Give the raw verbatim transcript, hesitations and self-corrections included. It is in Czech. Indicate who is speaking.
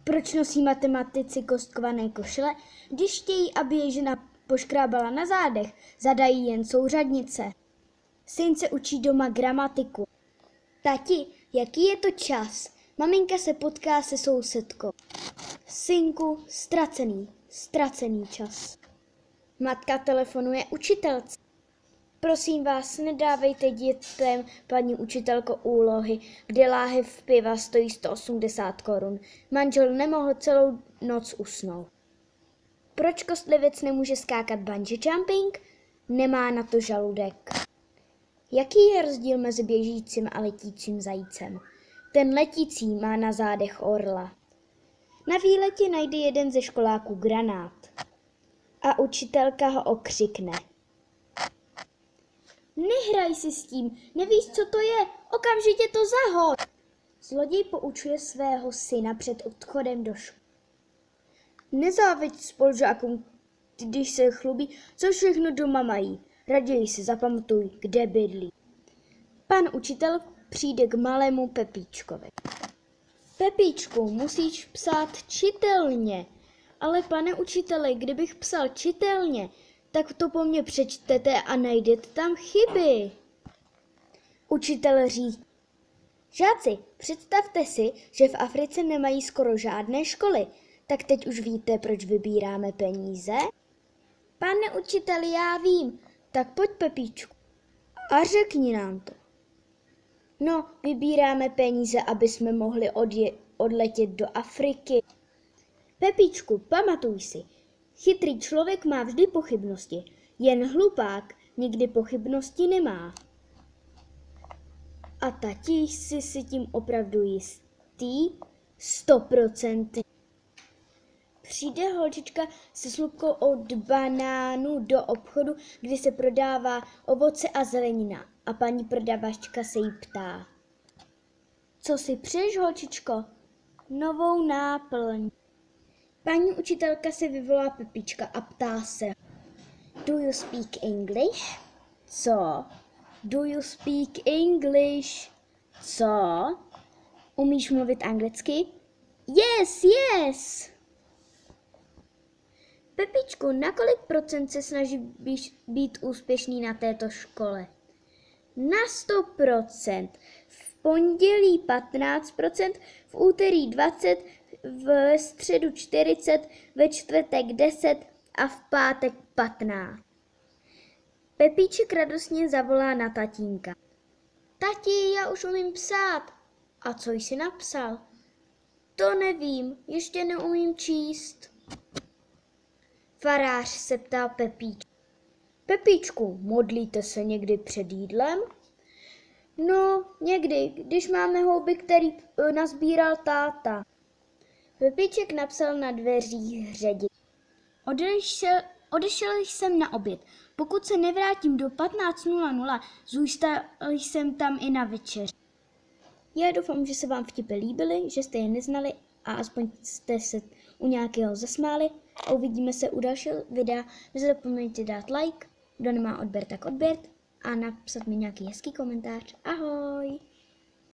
Speaker 1: Proč nosí matematici kostkované košile, když chtějí, aby je žena poškrábala na zádech, zadají jen souřadnice. Syn se učí doma gramatiku. Tati, jaký je to čas? Maminka se potká se sousedkou. Synku, ztracený, ztracený čas. Matka telefonuje učitelce. Prosím vás, nedávejte dětem, paní učitelko, úlohy, kde láhev piva stojí sto osmdesát korun. Manžel nemohl celou noc usnout. Proč kostlivec nemůže skákat bungee jumping? Nemá na to žaludek. Jaký je rozdíl mezi běžícím a letícím zajícem? Ten letící má na zádech orla. Na výletě najde jeden ze školáků granát a učitelka ho okřikne. Nehraj si s tím, nevíš, co to je, okamžitě to zahod. Zloděj poučuje svého syna před odchodem do školy. Nezáviď spolužákům, když se chlubí, co všechno doma mají. Raději si zapamatuj, kde bydlí. Pan učitel přijde k malému Pepíčkovi. Pepíčku, musíš psát čitelně. Ale pane učiteli, kdybych psal čitelně, tak to po mně přečtete a najdete tam chyby. Učitel říká. Žáci, představte si, že v Africe nemají skoro žádné školy. Tak teď už víte, proč vybíráme peníze? Pane učiteli, já vím. Tak pojď, Pepíčku, a řekni nám to. No, vybíráme peníze, aby jsme mohli odje- odletět do Afriky. Pepíčku, pamatuj si, chytrý člověk má vždy pochybnosti, jen hlupák nikdy pochybnosti nemá. A tati jsi si tím opravdu jistý? Sto procent. Přijde holčička se slupkou od banánu do obchodu, kde se prodává ovoce a zelenina. A paní prodavačka se jí ptá. Co si přeješ, holčičko? Novou náplň. Paní učitelka se vyvolá Pepíčka a ptá se. Do you speak English? Co? Do you speak English? Co? Umíš mluvit anglicky? Yes, yes! Pepíčku, na kolik procent se snaží být úspěšný na této škole? Na sto procent. V pondělí patnáct procent, v úterý dvacet procent, v středu čtyřicet procent, ve čtvrtek deset procent a v pátek patnáct procent. Pepíček radostně zavolá na tatínka. Tati, já už umím psát. A co jsi napsal? To nevím, ještě neumím číst. Farář se ptá Pepíčka. Pepíčku, modlíte se někdy před jídlem? No, někdy, když máme houby, který nazbíral táta. Pepíček napsal na dveřích hředi. Odešel, odešel jsem na oběd. Pokud se nevrátím do patnáct nula nula, zůstal jsem tam i na večeři. Já doufám, že se vám vtipy líbily, že jste je neznali a aspoň jste se u nějakého zasmáli. A uvidíme se u dalšího videa. Nezapomeňte dát like, kdo nemá odběr, tak odběr a napsat mi nějaký hezký komentář. Ahoj!